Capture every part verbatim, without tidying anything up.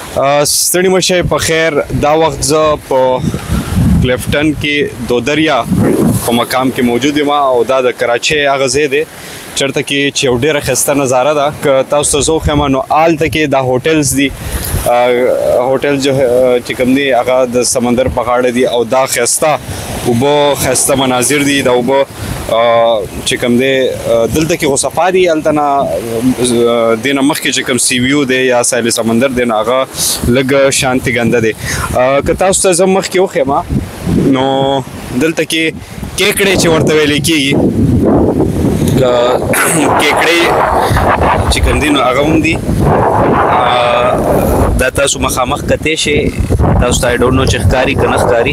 ستړي مشه په خیر دا وخت زه په کلیفټن کې دودریا په مقام کې موجود یم او دا د کراچۍ هغه ځای دی چېرته کې چې یو ډېره ښایسته نظاره ده که تاسو ته زه وښیم نو هلته کې دا هوټلز دي هوټل چې کوم دی هغه د سمندر په غاړه دي او دا ښایسته اوبه ښایسته مناظر دي دا اوبه چې کوم دی دلته کې خو صفا دي هلته نه دې نه مخکې چې کوم سی ویو دی یا ساحل سمندر دی نو هغه لږ شانتي ګنده دی که تاسو ته زه مخکې وښیم نو دلته کې کیکړې چې ورته ویلی کېږي کیکړې چې کوم دي نو هغه هم دي دا تاسو مخامخ کتی شئ تاسو ته آی ډونټ نو چې ښکاري که نه ښکاري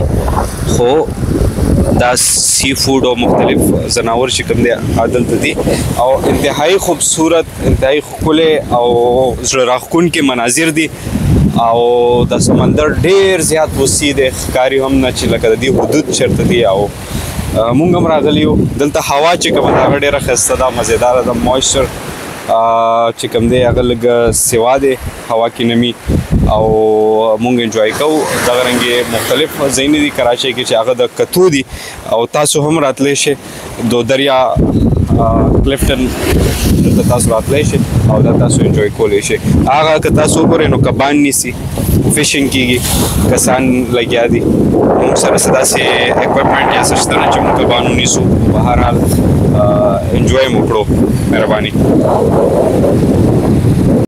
خو دا سی فوډ او مختلف ځناور چې کوم دی دلته دي او انتهایی خوبصورت انتهایی ښکلې او زړه راښکونکي مناظر دي او د سمندر ډېر زیات وسیع دی ښکاري هم نه چې لکه د دې حدود چېرته دي او مونږ هم راغلي یو دلته هوا چې کومه ده هغه ډېره ښایسته ده مزېداره ده مویسچر چې کوم دی هغه لږ سیوا دی هوا کې نمي او مونږ انجوای کوو دغه رنګې مختلف ځایونه دي کراچۍ کې چې هغه د کتو دي او تاسو هم راتلی شئ دودریا کلیفټن دلته تاسو راتلی شئ او دا تاسو انجوای کولی شئ هغه که تاسو وګورئ نو کبان نیسي فشنګ کېږي کسان لګیا دي موږ سره څه داسې اکوپمنټ یا څه شته نه چې موږ کبان ونیسو په هر حال انجوای مو کړو مهرباني